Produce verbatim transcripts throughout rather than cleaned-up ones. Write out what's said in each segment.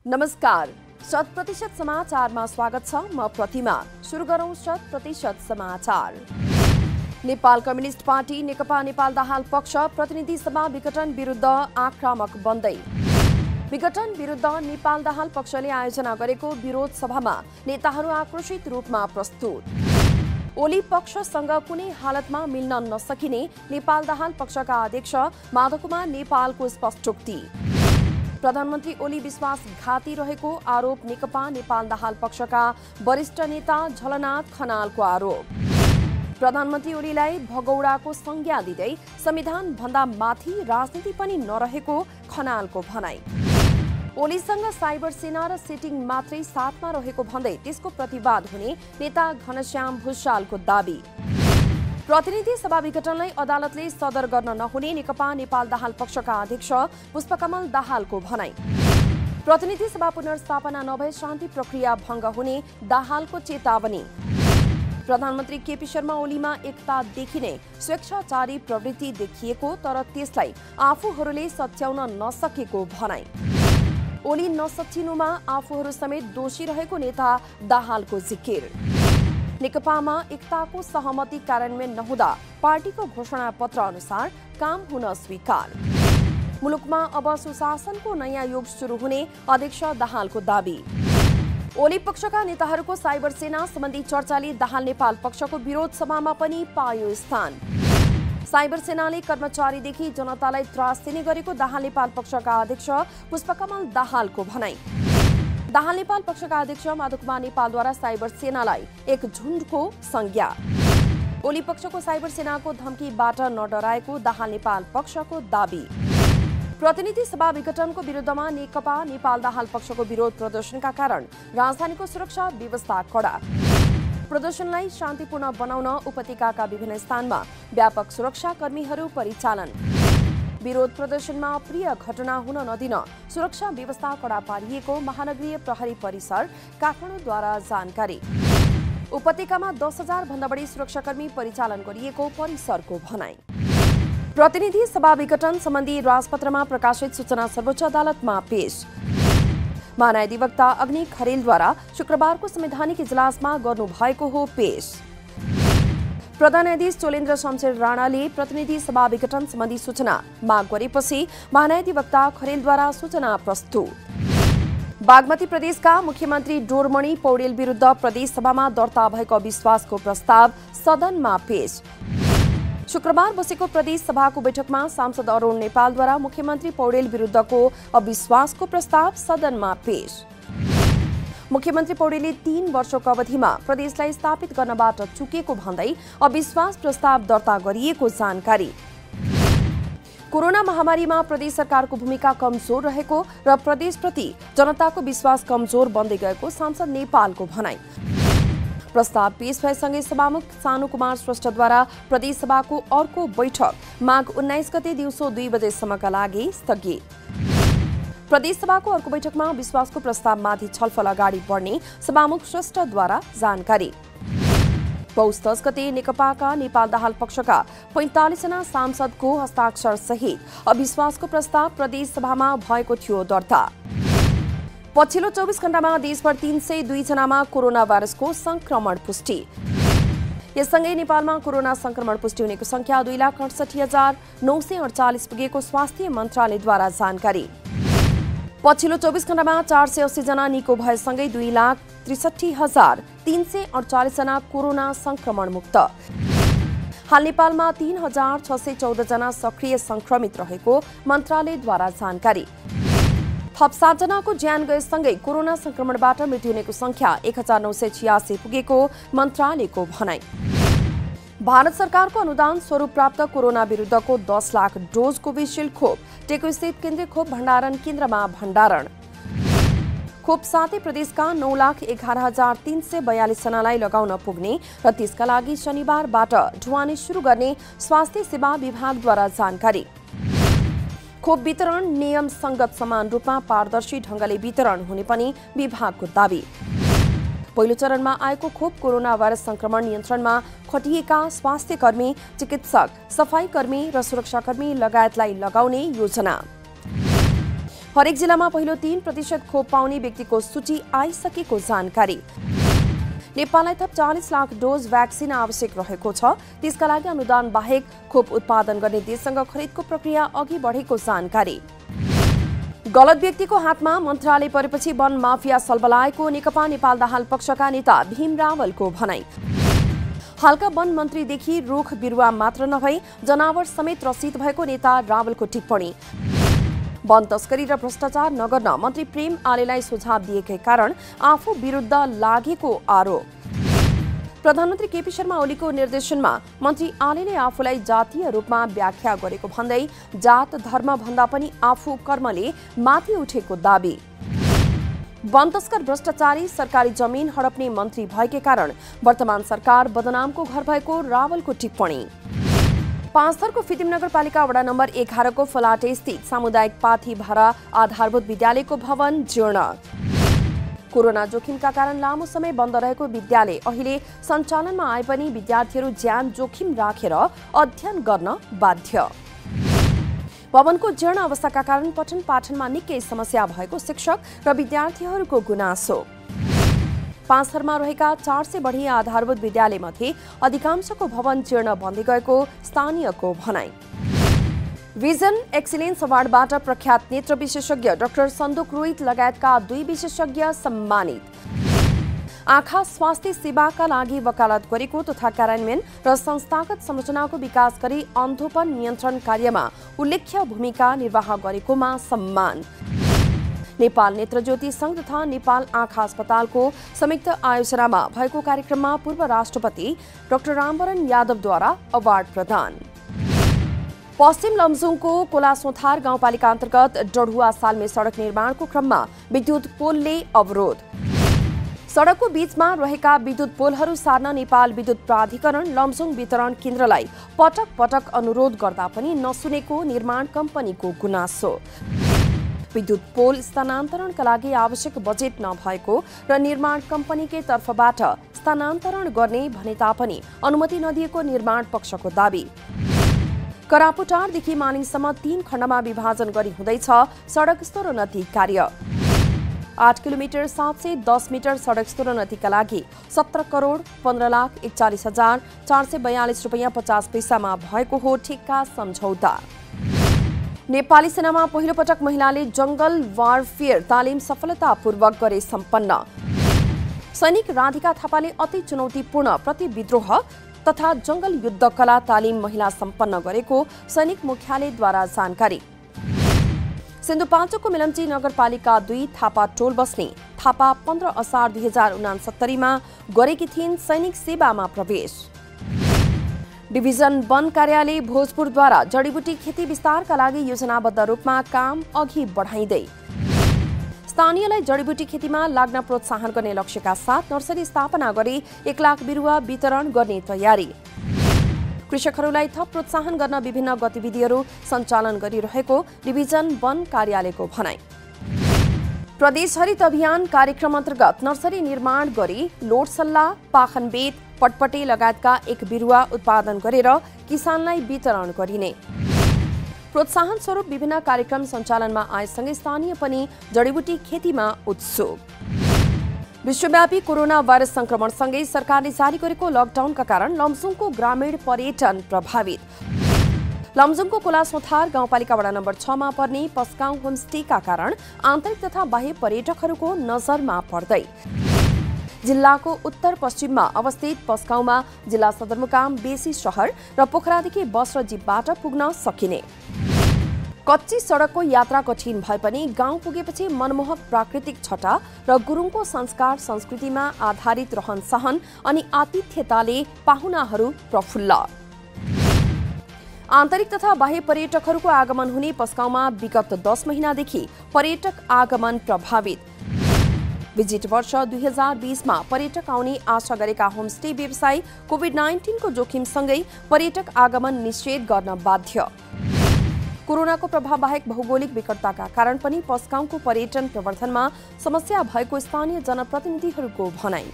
नमस्कार, शत प्रतिशत समाचारमा स्वागत छ। म प्रतिमा। सुरु गरौं शत प्रतिशत समाचार। नेपाल कम्युनिस्ट पार्टी नेकपा नेपाल दाहाल पक्ष प्रतिनिधि सभा विघटन विरुद्ध आक्रामक बन्दै। विघटन विरुद्ध नेपाल दाहाल पक्षले आयोजना गरेको विरोध सभामा नेताहरू आक्रोशित रूपमा प्रस्तुत। ओली पक्षसँग कुनै हालतमा मिल्न नसकिने नेपाल दाहाल पक्षका अध्यक्ष माधव कुमार नेपालको स्पष्टोक्ति। प्रधानमन्त्री ओली विश्वासघाती रहेको आरोप नेकपा नेपाल दाहाल पक्षका वरिष्ठ नेता झलनाथ खनालको आरोप। प्रधानमन्त्री ओलीलाई भगौडाको संज्ञा दिँदै संविधान भन्दा माथि राजनीति पनि नरहेको खनालको भनाई। ओलीसँग साइबर सेना र सेटिङ मात्रै साथमा रहेको भन्दै त्यसको प्रतिवाद हुने नेता घनश्याम भुषालको दाबी। प्रतिनिधि सभा विघटनलाई अदालतले सदर गर्न नहुने नेकपा नेपाल दाहाल पक्षका अध्यक्ष पुष्पकमल दाहालको भनाई। प्रतिनिधि सभा पुनर्स्थापना नभए शान्ति प्रक्रिया भङ्ग हुने दाहालको चेतावनी। प्रधानमन्त्री केपी शर्मा ओलीमा एकता देखिने स्वेच्छाचारी प्रवृत्ति देखिएको तर त्यसलाई आफूहरूले सच्याउन नसकेको भनाई। ओली नसच्चिनुमा आफूहरू समेत दोषी रहेको नेता दाहालको जिकिर। नेकपामा एकताको सहमति कार्यान्वयन नहुँदा पार्टीको घोषणा पत्र अनुसार काम हुन स्वीकार। मुलुकमा अब सुशासनको नयाँ युग सुरु हुने अध्यक्ष दाहालको दाबी। ओली पक्षका नेताहरूको साइबर सेना सम्बन्धी चर्चाले दाहाल नेपाल पक्षको विरोध सभामा पनि पायो स्थान। साइबर सेनाले कर्मचारीदेखि जनतालाई त्रास दिने गरेको दाहाल नेपाल पक्षका अध्यक्ष पुष्पकमल दाहालको भनाई। दाहाल नेपाल पक्षका अध्यक्ष माधव कुमार नेपालद्वारा साइबर सेनालाई एक झुन्डको संज्ञा। ओली पक्षको साइबर सेनाको धम्कीबाट नडराएको दाहाल नेपाल पक्षको दाबी। प्रतिनिधि सभा विघटनको विरुद्धमा नेकपा नेपाल दाहाल पक्षको विरोध प्रदर्शनका कारण राजधानीको सुरक्षा व्यवस्था कडा। प्रदर्शनलाई शान्तिपूर्ण बनाउन उपत्यकाका विभिन्न स्थानमा व्यापक सुरक्षाकर्मीहरू परिचालन। विरोध प्रदर्शनमा अप्रिय घटना हुन नदिन सुरक्षा व्यवस्था कडा पारिएको महानगरीय प्रहरी परिसर काठमाडौँद्वारा जानकारी। उपत्यकामा दस हजार भन्दा बढी सुरक्षाकर्मी परिचालन गरिएको परिसरको भनाई। प्रतिनिधि सभा विघटन सम्बन्धी राजपत्रमा प्रकाशित सूचना सर्वोच्च अदालतमा पेश। महान्यायाधिवक्ता अग्नि खरेलद्वारा शुक्रबारको संवैधानिक इजलासमा गर्नुभएको हो पेश। प्रधान न्यायाधीश चोलेन्द्र शमशेर राणाले प्रतिनिधि सभा विघटन सम्बन्धी सूचना माग गरेपछि महान्यायाधिवक्ता खरेलद्वारा सूचना प्रस्तुत। बागमती प्रदेशका मुख्यमन्त्री डोरमणि पौडेल विरुद्ध प्रदेश सभामा दर्ता भएको अविश्वासको प्रस्ताव सदनमा पेश। शुक्रबार बसेको प्रदेश सभाको बैठकमा सांसद अरुण नेपालद्वारा मुख्यमन्त्री पौडेल विरुद्धको अविश्वासको प्रस्ताव सदनमा पेश। मुख्यमन्त्री पौडेलले तीन वर्षको अवधिमा प्रदेशलाई स्थापित गर्नबाट चुकेको भन्दै अविश्वास प्रस्ताव दर्ता गरिएको जानकारी। कोरोना महामारीमा प्रदेश सरकारको भूमिका कमजोर रहेको र प्रदेशप्रति जनताको विश्वास कमजोर बन्दै गएको सांसद नेपालको भनाई। प्रस्ताव पेश भएसँगै सभामुख सानु कुमार श्रेष्ठद्वारा प्रदेश सभाको अर्को बैठक माघ उन्नाइस गते दिउँसो दुई बजेसम्मका लागि स्थगित। प्रदेश सभाको अर्को बैठकमा विश्वासको प्रस्तावमाथि छलफल अगाडि बढ्ने सभामुख श्रेष्ठद्वारा जानकारी। पौष दस गते नेकपाका नेपाल दाहाल पक्षका पैंतालिस जना सांसदको हस्ताक्षर सहित अविश्वासको प्रस्ताव प्रदेश सभामा भएको थियो दर्ता। पछिल्लो चौबिस घण्टामा देशभर तीन सय दुई जनामा कोरोना भाइरसको संक्रमण पुष्टि। यससँगै नेपालमा कोरोना संक्रमण पुष्टि हुनेको संख्या दुई लाख अडसठी हजार नौ सय अडचालिस पुगेको स्वास्थ्य मन्त्रालयद्वारा जानकारी। पछिल्लो चौबिस घण्टामा चार सय अस्सी जना निको भएसँगै दुई लाख त्रिसठी हजार तीन सय अडचालिस जना कोरोना संक्रमण मुक्त। हाल नेपालमा तीन हजार छ सय चौध जना सक्रिय संक्रमित रहेको मन्त्रालयद्वारा जानकारी। थप सात जनाको ज्यान गएसँगै कोरोना संक्रमणबाट मृत्यु हुनेको संख्या एक हजार नौ सय छियासी पुगेको मन्त्रालयको भनाई। भारत सरकारको अनुदान स्वरूप प्राप्त कोरोना विरुद्धको दस लाख डोज कोभिसिल्ड खोप टेकोस्थित केन्द्रीय खोप भण्डारण केन्द्रमा भण्डारण। खोप सातै प्रदेशका नौ लाख एघार हजार तीन सय बयालिस जनालाई लगाउन पुग्ने र त्यसका लागि शनिबारबाट ढुवानी शुरू गर्ने स्वास्थ्य सेवा विभागद्वारा जानकारी। खोप वितरण नियम संगत समान रूपमा पारदर्शी ढंगले वितरण हुने पनि विभागको दावी। पहिलो चरणमा आएको खोप कोरोना भाइरस संक्रमण नियन्त्रणमा खटिएका स्वास्थ्य कर्मी, चिकित्सक, सफाई कर्मी र सुरक्षाकर्मी लगायतलाई लगाउने योजना। हरेक जिल्लामा पहिलो तीन प्रतिशत खोप पाउने व्यक्तिको सूची आइसकेको जानकारी। नेपाललाई थप चालीस लाख डोज भ्याक्सिन आवश्यक रहेको छ। त्यसका लागि अनुदान बाहेक खोप उत्पादन गर्ने देशसँग खरिदको प्रक्रिया अघि बढेको जानकारी। गलत व्यक्तिको हातमा मन्त्रालय परेपछि वन माफिया सलबलाएको नेकपा नेपाल दाहाल पक्षका नेता भीम रावलको भनाई। हालका वन मन्त्रीदेखि रुख बिरुवा मात्र नभई जनावर समेत रसिद भएको नेता रावलको टिप्पणी। वन तस्करी र भ्रष्टाचार नगर्न मन्त्री प्रेम आलेलाई सुझाव दिएकै कारण आफू विरुद्ध लागेको आरोप। प्रधानमन्त्री केपी शर्मा ओलीको निर्देशनमा मन्त्री आलेले आफूलाई जातीय रूपमा व्याख्या गरेको भन्दै जात धर्म भन्दा पनि आफू कर्मले माथि उठेको दाबी। वन तस्कर भ्रष्टाचारी सरकारी जमिन हडप्ने मन्त्री भएकै कारण वर्तमान सरकार बदनामको घर भएको रावलको टिप्पणी। पाँचथरको फिदिम नगरपालिका वडा नम्बर एघारको फलाटे स्थित सामुदायिक पाथी भारा आधारभूत विद्यालयको भवन जीर्ण। कोरोना जोखिमका कारण लामो समय बन्द रहेको विद्यालय अहिले सञ्चालनमा आए पनि विद्यार्थीहरू ज्यान जोखिम राखेर अध्ययन गर्न बाध्य। भवनको जीर्ण अवस्थाका कारण पठन पाठनमा निकै समस्या भएको शिक्षक र विद्यार्थीहरूको गुनासो। पाँचथरमा रहेका चार सय बढी आधारभूत विद्यालयमध्ये अधिकांशको भवन जीर्ण बन्दै गएको स्थानीयको भनाई। भिजन एक्सिलेन्स अवार्डबाट प्रख्यात नेत्र विशेषज्ञ डाक्टर सन्दुक रोहित लगायतका दुई विशेषज्ञ सम्मानित। आँखा स्वास्थ्य सेवाका लागि वकालत गरेको तथा कार्यान्वयन र संस्थागत संरचनाको विकास गरी अन्धोपन नियन्त्रण कार्यमा उल्लेख्य भूमिका निर्वाह गरेकोमा सम्मान। नेपाल नेत्र ज्योति संघ तथा नेपाल आँखा अस्पतालको संयुक्त आयोजनामा भएको कार्यक्रममा पूर्व राष्ट्रपति डाक्टर रामवरण यादवद्वारा अवार्ड प्रदान। पश्चिम लमजुङको कोलासोथार गाउँपालिका अन्तर्गत डढुवा सालमे सडक निर्माणको क्रममा विद्युत पोलले अवरोध। सडकको बीचमा रहेका विद्युत पोलहरू सार्न नेपाल विद्युत प्राधिकरण लमजुङ वितरण केन्द्रलाई पटक पटक अनुरोध गर्दा पनि नसुनेको निर्माण कम्पनीको गुनासो। विद्युत पोल स्थानान्तरणका लागि आवश्यक बजेट नभएको र निर्माण कम्पनीकै तर्फबाट स्थानान्तरण गर्ने भने तापनि अनुमति नदिएको निर्माण पक्षको दाबी। करापुटारदेखि मालिङसम्म तीन खण्डमा विभाजन गरी हुँदैछ सडक स्तरोन्नति कार्य। आठ किलोमिटर सात सय दस मिटर सडक स्तरोन्नतिका लागि सत्र करोड पन्ध्र लाख एकचालिस हजार चार सय बयालिस रुपियाँ पचास पैसामा भएको हो ठेक्का सम्झौता। नेपाली सेनामा पहिलो पटक महिलाले जंगल वारफेयर तालिम सफलतापूर्वक गरे सम्पन्न। सैनिक राधिका थापाले अति चुनौतीपूर्ण प्रतिविद्रोह तथा जंगल युद्ध कला तालिम महिला सम्पन्न गरेको सैनिक मुख्यालयद्वारा जानकारी। सिन्धुपाल्चोकको मिलम्ची नगरपालिका दुई थापा टोल बस्ने थापा पन्ध्र असार दुई हजार उनासत्तरीमा गरेकी थिइन् सैनिक सेवामा प्रवेश। डिभिजन वन कार्यालय भोजपुरद्वारा जडीबुटी खेती विस्तारका लागि योजनाबद्ध रूपमा काम अघि बढाइँदै। स्थानीयलाई जडीबुटी खेतीमा लाग्न प्रोत्साहन गर्ने लक्ष्यका साथ नर्सरी स्थापना गरी एक लाख बिरुवा वितरण गर्ने तयारी। कृषकहरूलाई थप प्रोत्साहन गर्न विभिन्न गतिविधिहरू सञ्चालन गरिरहेको डिभिजन वन कार्यालयको भनाई। प्रदेश हरित अभियान कार्यक्रम अन्तर्गत नर्सरी निर्माण गरी लोडसल्ला पाखनबेत पटपटे लगायतका एक बिरुवा उत्पादन गरेर किसानलाई वितरण गरिने। प्रोत्साहन स्वरूप विभिन्न कार्यक्रम सञ्चालनमा आएसँगै स्थानीय पनि जडीबुटी खेतीमा उत्सुक। विश्वव्यापी कोरोना भाइरस संक्रमणसँगै सरकारले जारी गरेको लकडाउनका कारण लमजुङको ग्रामीण पर्यटन प्रभावित। लमजुङको कोलासोथार गाउँपालिका वडा नम्बर छ मा पर्ने पस्काउँ होमस्टेका कारण आन्तरिक तथा बाह्य पर्यटकहरूको नजरमा पर्दै। जिल्लाको उत्तर पश्चिममा अवस्थित पस्काउँमा जिल्ला सदरमुकाम बेसी शहर र पोखरादेखि बस र जीपबाट पुग्न सकिने। कच्ची सडकको यात्रा कठिन भए पनि गाउँ पुगेपछि मनमोहक प्राकृतिक छटा र गुरुङको संस्कार संस्कृतिमा आधारित रहन सहन अनि आतिथ्यताले पाहुनाहरू प्रफुल्ल। आन्तरिक तथा बाह्य पर्यटकहरूको आगमन हुने पस्काउँमा विगत दस महिनादेखि पर्यटक आगमन प्रभावित। विजिट वर्ष दुई हजार बीसमा पर्यटक आउने आशा गरेका होमस्टे व्यवसायी कोभिड नाइन्टिनको जोखिमसँगै पर्यटक आगमन निषेध गर्न बाध्य। कोरोनाको प्रभाव बाहेक भौगोलिक विकटताका कारण पनि पस्काउँको पर्यटन प्रवर्धनमा समस्या भएको स्थानीय जनप्रतिनिधिहरूको भनाई।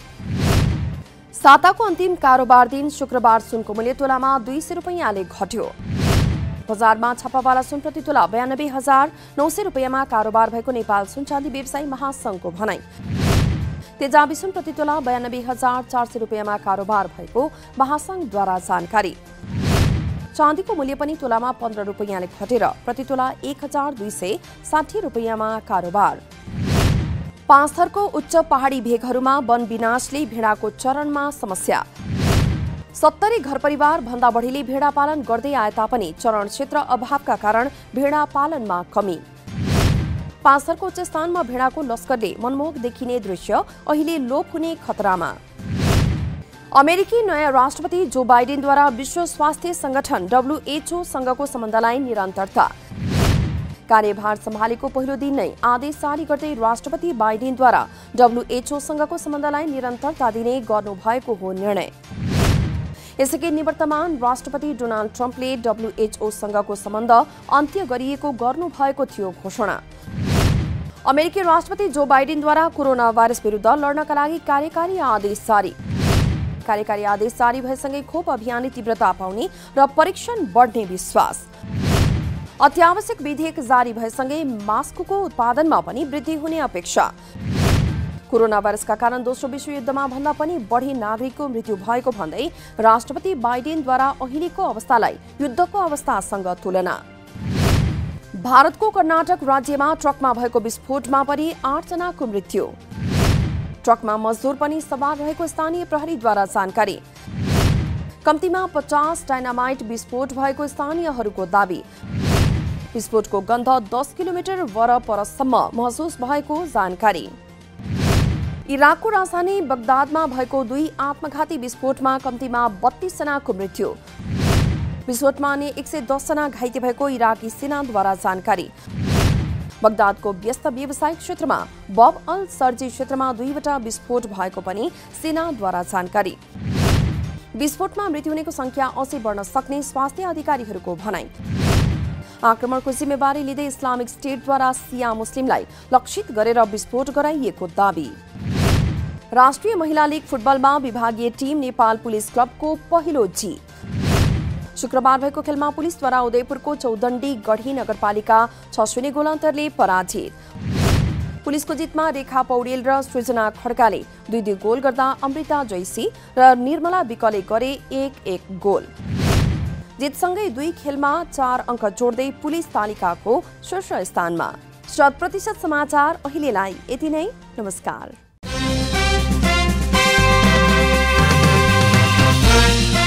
साताको अन्तिम कारोबार दिन शुक्रबार सुनको मूल्य तोलामा दुई सय रुपियाँले घट्यो। बजारमा छापावाला सुन प्रति तोला बयानब्बे हजार नौ सय रुपियाँमा कारोबार भएको नेपाल सुन चाँदी व्यवसायी महासंघको भनाई। तेजाबी सुन प्रति तोला बयानब्बे हजार चार सय रुपियाँमा कारोबार भएको महासंघद्वारा जानकारी। चाँदीको मूल्य पनि तोलामा पन्ध्र रुपियाँले घटेर प्रति तोला एक हजार दुई सय साठी रुपियाँमा कारोबार। पाँचथरको उच्च पहाडी भेगहरूमा वन विनाशले भेडाको चरणमा समस्या। सत्तरी घर परिवार भन्दा बढीले भेडा पालन गर्दै आए तापनि चरण क्षेत्र अभावका कारण भेडा पालनमा कमी। पाँचथरको उच्च स्थानमा भेडाको लस्करले मनमोहक देखिने दृश्य अहिले लोप हुने खतरामा। अमेरिकी नयाँ राष्ट्रपति जो बाइडेनद्वारा विश्व स्वास्थ्य संगठन डब्ल्यूएचओ सँगको सम्बन्धलाई निरन्तरता। कार्यभार सम्हालेको पहिलो दिन नै आदेश जारी गर्दै राष्ट्रपति बाइडेनद्वारा डब्ल्यूएचओ सँगको सम्बन्धलाई निरन्तरता दिने गर्नुभएको हो निर्णय। यसैगरी निवर्तमान राष्ट्रपति डोनाल्ड ट्रम्पले डब्ल्यूएचओ सँगको सम्बन्ध अन्त्य गरिएको गर्नुभएको थियो घोषणा। अमेरिकी राष्ट्रपति जो बाइडेनद्वारा कोरोना भाइरस विरुद्ध लड्नका लागि कार्यकारी आदेश जारी। कार्यकारी आदेश जारी भएसँगै खोप अभियानले तीव्रता पाउने र परीक्षण बढ्ने विश्वास। अत्यावश्यक विधेयक जारी भएसँगै मास्कको उत्पादनमा पनि वृद्धि हुने अपेक्षा। कोरोना भाइरसका कारण दोस्रो विश्वयुद्धमा भन्दा पनि बढी नागरिकको मृत्यु भएको भन्दै राष्ट्रपति बाइडेनद्वारा अहिलेको अवस्थालाई युद्धको अवस्थासँग तुलना। भारतको कर्नाटक राज्यमा ट्रकमा भएको विस्फोटमा पनि आठजनाको मृत्यु। ट्रकमा मजदुर पनि सवार रहेको स्थानीय प्रहरीद्वारा जानकारी। कम्तीमा पचास डायनामाइट विस्फोट भएको स्थानीयहरूको दावी। विस्फोटको गन्ध दस किलोमिटर वरपरसम्म महसुस भएको जानकारी। इराकको राजधानी बगदादमा भएको दुई आत्मघाती विस्फोटमा कम्तीमा बत्तीस जनाको मृत्यु। विस्फोटमा अन्य एक सय दस जना घाइते भएको इराकी सेनाद्वारा जानकारी। बगदादको व्यस्त व्यावसायिक क्षेत्रमा बब अल सर्जी क्षेत्रमा दुईवटा विस्फोट भएको पनि सेनाद्वारा जानकारी। विस्फोटमा मृत्यु हुनेको संख्या अझै बढ्न सक्ने स्वास्थ्य अधिकारीहरूको भनाई। आक्रमणको जिम्मेवारी लिँदै इस्लामिक स्टेटद्वारा सिया मुस्लिमलाई लक्षित गरेर विस्फोट गराइएको दावी। राष्ट्रिय महिला लीग फुटबलमा विभागीय टिम नेपाल पुलिस क्लबको पहिलो जित। शुक्रबार भएको खेलमा पुलिसद्वारा उदयपुरको चौदण्डी गढी नगरपालिका छ शून्य गोल अन्तरले पराजित। पुलिसको जितमा रेखा पौडेल र सृजना खड्काले दुई दुई गोल गर्दा अमृता जैसी र निर्मला विकले गरे एक एक गोल। जितसँगै दुई खेलमा चार अङ्क जोड्दै पुलिस तालिकाको शीर्ष स्थानमा। शत प्रतिशत समाचार अहिलेलाई यति नै। नमस्कार।